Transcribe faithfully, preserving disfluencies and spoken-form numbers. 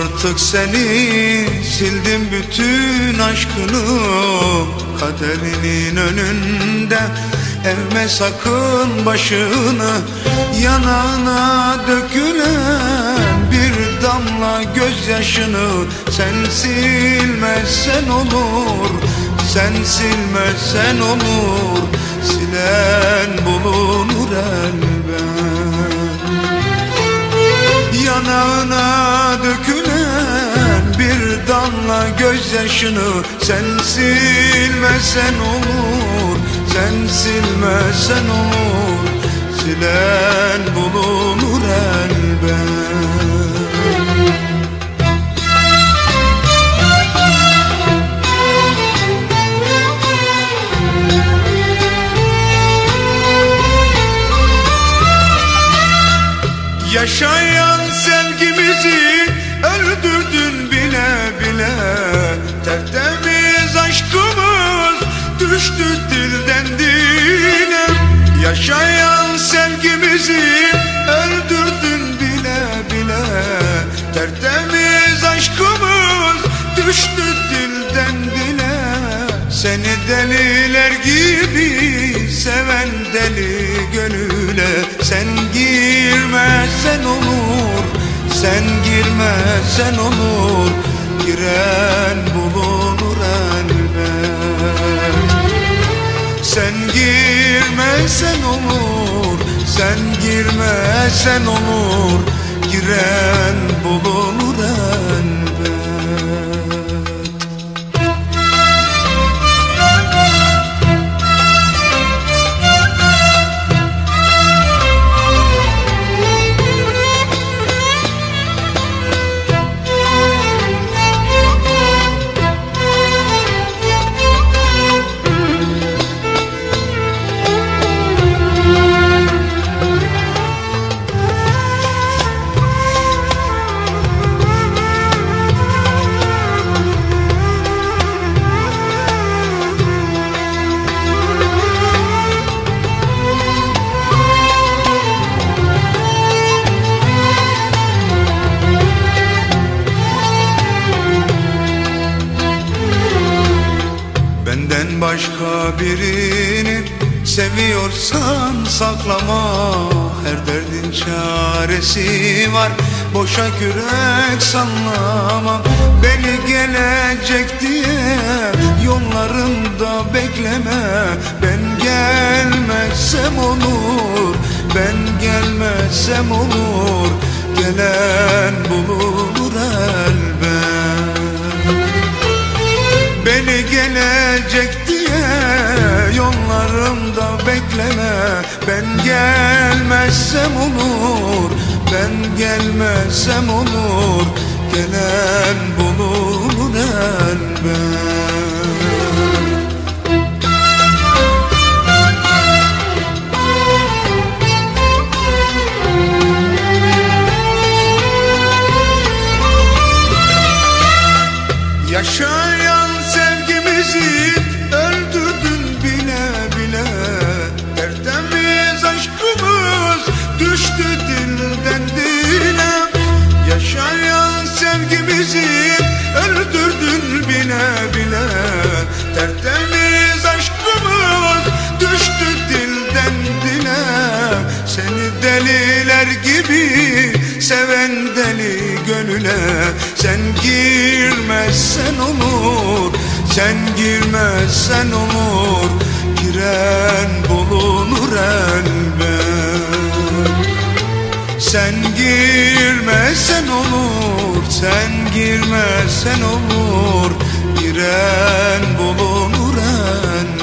artık seni, sildim bütün aşkını. Kaderinin önünde eğme sakın başını. Yanağına dökülen bir damla gözyaşını sen silmezsen olur, sen silmezsen olur. Silen bulunur elbet. Yanağına dökülen bir damla gözyaşını sen silmezsen olur, sen silmezsen olur. Silen bulunur elbet. Yaşayan sevgimizi öldürdün bile bile. Tertemiz aşkımız düştü dilden dile. Yaşayan sevgimizi öldürdün bile bile. Tertemiz aşkımız düştü dilden dile. Seni deliler gibi seven deli gönüle sen girmezsen olur, sen girmezsen olur. Giren bulunur elbet. Sen girmezsen olur, sen girmezsen olur. Giren bulunur elbet. Benden başka birini seviyorsan saklama. Her derdin çaresi var, boşa kürek sallama. Beni gelecek diye yollarında bekleme. Ben gelmezsem olur, ben gelmezsem olur. Gelen bulunur elbet. Beni gelecek diye yollarımda bekleme. Ben gelmezsem olur, ben gelmezsem olur. Gelen bulunur elbet. Yaşayan sevgimizi öldürdün bile bile. Tertemiz aşkımız düştü dilden dile. Yaşayan sevgimizi öldürdün bile bile. Tertemiz aşkımız düştü dilden dile. Seni deliler gibi seven deli gönüle sen girmezsen olur, sen girmezsen olur. Giren bulunur elbet. Sen girmezsen olur, sen girmezsen olur. Giren bulunur elbet.